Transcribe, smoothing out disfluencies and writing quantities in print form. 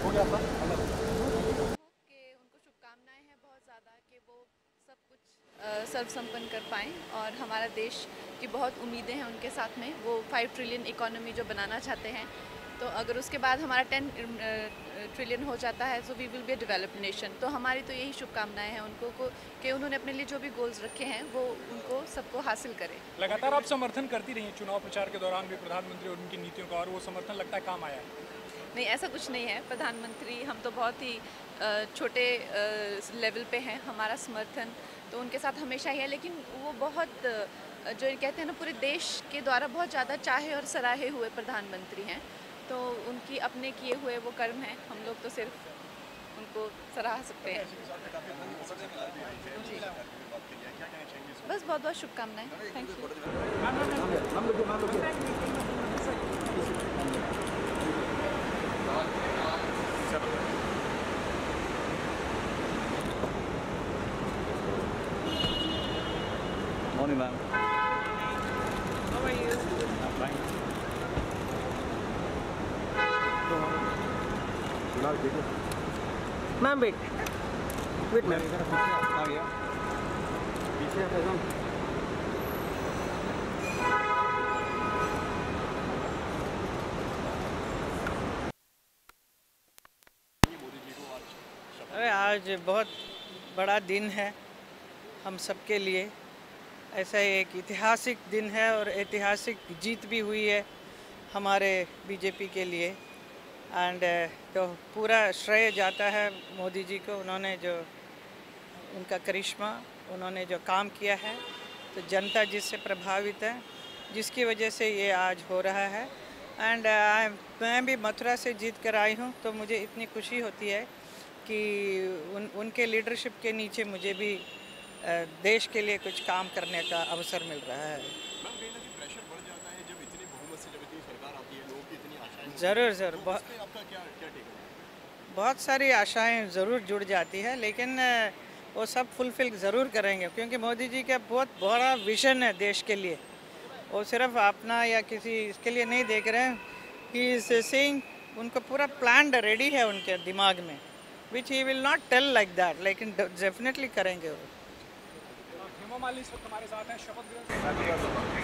हो गया था कि उनको शुभकामनाएं हैं बहुत ज़्यादा कि वो सब कुछ सर्व संपन्न कर पाएँ और हमारा देश की बहुत उम्मीदें हैं उनके साथ में। वो 5 ट्रिलियन इकोनॉमी जो बनाना चाहते हैं, तो अगर उसके बाद हमारा 10 ट्रिलियन हो जाता है तो we will be a developed nation. तो हमारी तो यही शुभकामनाएं हैं उनको को कि उन्होंने अपने लिए जो भी गोल्स रखे हैं वो उनको सबको हासिल करें। लगातार आप समर्थन करती रही हैं चुनाव प्रचार के दौरान भी प्रधानमंत्री और उनकी नीतियों का, और वो समर्थन लगता है काम आया है। नहीं, ऐसा कुछ नहीं है। प्रधानमंत्री, हम तो बहुत ही छोटे लेवल पे हैं, हमारा समर्थन तो उनके साथ हमेशा ही है, लेकिन वो बहुत जो ये कहते हैं ना, पूरे देश के द्वारा बहुत ज़्यादा चाहे और सराहे हुए प्रधानमंत्री हैं। तो उनकी अपने किए हुए वो कर्म हैं, हम लोग तो सिर्फ उनको सराह सकते हैं। जी, बस बहुत बहुत शुभकामनाएं। Thank you. Morning, ma'am. How are you? I'm fine. Ma'am, wait. Wait, ma'am. Oh, yeah. अरे आज बहुत बड़ा दिन है हम सबके लिए। ऐसा एक ऐतिहासिक दिन है और ऐतिहासिक जीत भी हुई है हमारे बीजेपी के लिए। एंड तो पूरा श्रेय जाता है मोदी जी को। उन्होंने जो उनका करिश्मा, उन्होंने जो काम किया है, तो जनता जिससे प्रभावित है, जिसकी वजह से ये आज हो रहा है। एंड मैं भी मथुरा से जीत कर आई हूँ, तो मुझे इतनी खुशी होती है कि उनके लीडरशिप के नीचे मुझे भी देश के लिए कुछ काम करने का अवसर मिल रहा है। प्रेशर बढ़ जाता है जब इतनी बहुमत से जब इतनी सरकार आती है, लोगों की इतनी आशाएं। ज़रूर आपका क्या टेक है? बहुत सारी आशाएं ज़रूर जुड़ जाती है, लेकिन वो सब फुलफ़िल ज़रूर करेंगे, क्योंकि मोदी जी का बहुत बड़ा विज़न है देश के लिए। वो सिर्फ अपना या किसी इसके लिए नहीं देख रहे हैं। ही इज़ सेइंग, उनको पूरा प्लान रेडी है उनके दिमाग में, which he will not tell like that, लेकिन डेफिनेटली करेंगे वो। हेमा मालिनी इस वक्त हमारे साथ हैं, शपथ ग्रहण